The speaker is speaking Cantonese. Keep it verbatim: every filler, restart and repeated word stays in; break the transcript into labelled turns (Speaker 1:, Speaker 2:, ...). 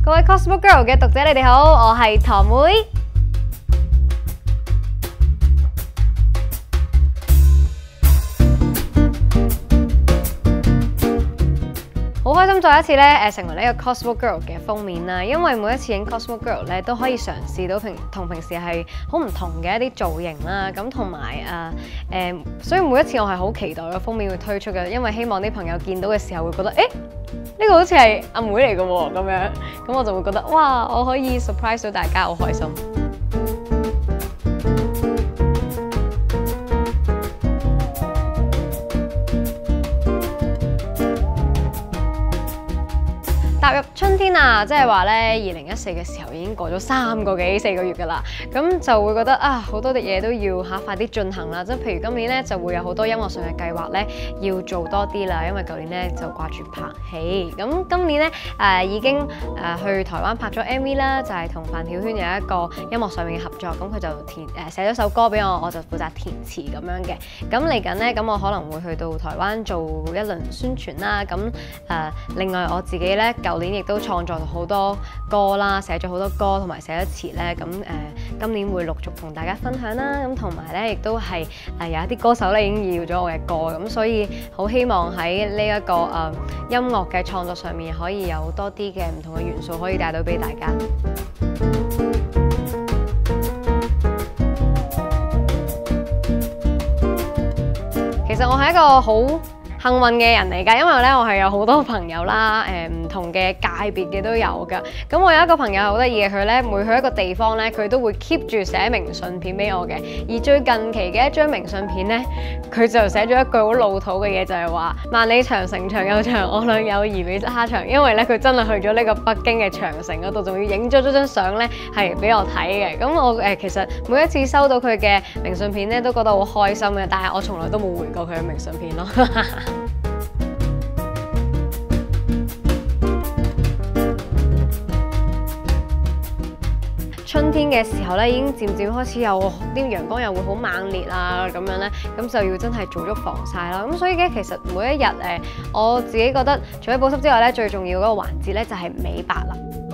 Speaker 1: 各位 Cosmo Girl 嘅讀者，你哋好，我係堂妹。好開心再一次咧誒成為呢個 Cosmo Girl 嘅封面啦，因為每一次影 Cosmo Girl 咧都可以嘗試到平同平時係好唔同嘅一啲造型啦，咁同埋誒誒，所以每一次我係好期待個封面會推出嘅，因為希望啲朋友見到嘅時候會覺得誒呢個好似係阿妹嚟嘅喎咁樣，咁我就會覺得哇我可以 surprise 到大家，好開心。踏入春天啊，即係話咧，二零一四嘅時候已經過咗三個幾四個月㗎啦，咁就會覺得啊，好多啲嘢都要嚇快啲進行啦。即係譬如今年咧就會有好多音樂上嘅計劃咧要做多啲啦，因為舊年咧就掛住拍戲，咁今年咧誒、呃、已經誒、呃、去台灣拍咗 M V 啦，就係、是、同范曉萱有一個音樂上面嘅合作，咁佢就填誒、呃、寫咗首歌俾我，我就負責填詞咁樣嘅。咁嚟緊咧，咁我可能會去到台灣做一輪宣傳啦。咁誒、呃、另外我自己咧舊年亦都創作好多歌啦，寫咗好多歌同埋寫咗詞咧，咁誒、呃、今年會陸續同大家分享啦，咁同埋咧亦都係誒、呃、有一啲歌手咧已經要咗我嘅歌，咁所以好希望喺呢一個誒、呃、音樂嘅創作上面可以有多啲嘅唔同嘅元素可以帶到俾大家。其實我係一個好幸運嘅人嚟㗎，因為咧我係有好多朋友啦，誒唔同嘅界別嘅都有㗎。咁我有一個朋友好得意嘅，佢咧每去一個地方咧，佢都會 keep 住寫明信片俾我嘅。而最近期嘅一張明信片咧，佢就寫咗一句好老土嘅嘢，就係話萬里長城長又長，我倆友誼比蝦長。因為咧佢真係去咗呢個北京嘅長城嗰度，仲要影咗咗張相咧係俾我睇嘅。咁我誒、呃、其實每一次收到佢嘅明信片咧，都覺得好開心嘅，但係我從來都冇回過佢嘅明信片咯。春天嘅時候咧，已經漸漸開始有啲陽光又會好猛烈啊咁樣咧，咁就要真係做足防曬啦。咁所以咧，其實每一日誒，我自己覺得除咗保濕之外咧，最重要嗰個環節咧就係美白啦。